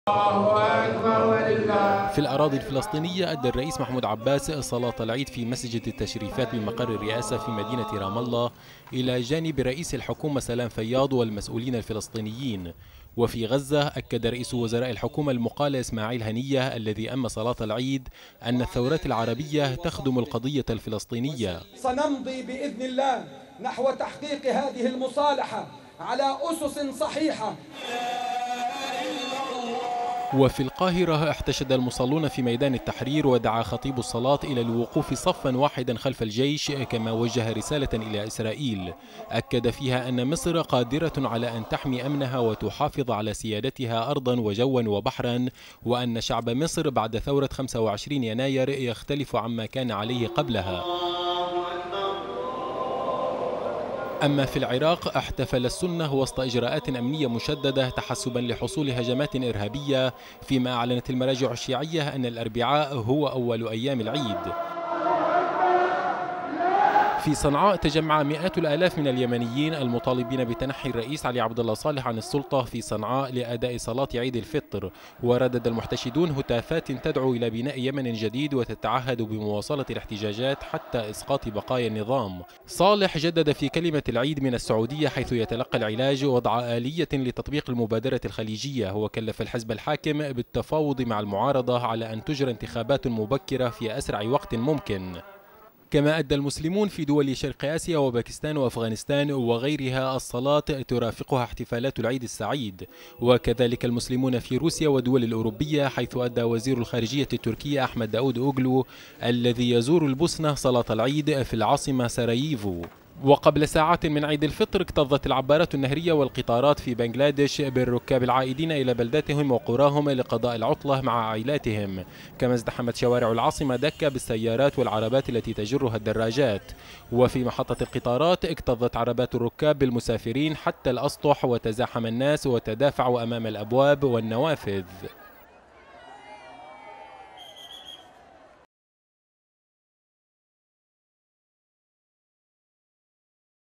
في الأراضي الفلسطينية أدى الرئيس محمود عباس صلاة العيد في مسجد التشريفات بمقر الرئاسة في مدينة رام الله إلى جانب رئيس الحكومة سلام فياض والمسؤولين الفلسطينيين. وفي غزة أكد رئيس وزراء الحكومة المقال إسماعيل هنية الذي أما صلاة العيد أن الثورات العربية تخدم القضية الفلسطينية. سنمضي بإذن الله نحو تحقيق هذه المصالحة على أسس صحيحة. وفي القاهرة احتشد المصلون في ميدان التحرير ودعا خطيب الصلاة إلى الوقوف صفا واحدا خلف الجيش، كما وجه رسالة إلى إسرائيل أكد فيها أن مصر قادرة على أن تحمي أمنها وتحافظ على سيادتها أرضا وجوا وبحرا، وأن شعب مصر بعد ثورة 25 يناير يختلف عما كان عليه قبلها. أما في العراق احتفل السنة وسط إجراءات أمنية مشددة تحسبا لحصول هجمات إرهابية، فيما أعلنت المراجع الشيعية أن الأربعاء هو أول أيام العيد. في صنعاء تجمع مئات الآلاف من اليمنيين المطالبين بتنحي الرئيس علي عبد الله صالح عن السلطة في صنعاء لأداء صلاة عيد الفطر، وردد المحتشدون هتافات تدعو إلى بناء يمن جديد وتتعهد بمواصلة الاحتجاجات حتى إسقاط بقايا النظام. صالح جدد في كلمة العيد من السعودية حيث يتلقى العلاج وضع آلية لتطبيق المبادرة الخليجية، وكلف الحزب الحاكم بالتفاوض مع المعارضة على أن تجرى انتخابات مبكرة في أسرع وقت ممكن. كما أدى المسلمون في دول شرق آسيا وباكستان وأفغانستان وغيرها الصلاة ترافقها احتفالات العيد السعيد، وكذلك المسلمون في روسيا والدول الأوروبية، حيث أدى وزير الخارجية التركي أحمد داود أوغلو الذي يزور البوسنة صلاة العيد في العاصمة سراييفو. وقبل ساعات من عيد الفطر اكتظت العبارات النهرية والقطارات في بنغلاديش بالركاب العائدين إلى بلداتهم وقراهم لقضاء العطلة مع عائلاتهم، كما ازدحمت شوارع العاصمة دكا بالسيارات والعربات التي تجرها الدراجات. وفي محطة القطارات اكتظت عربات الركاب بالمسافرين حتى الأسطح، وتزاحم الناس وتدافعوا أمام الأبواب والنوافذ.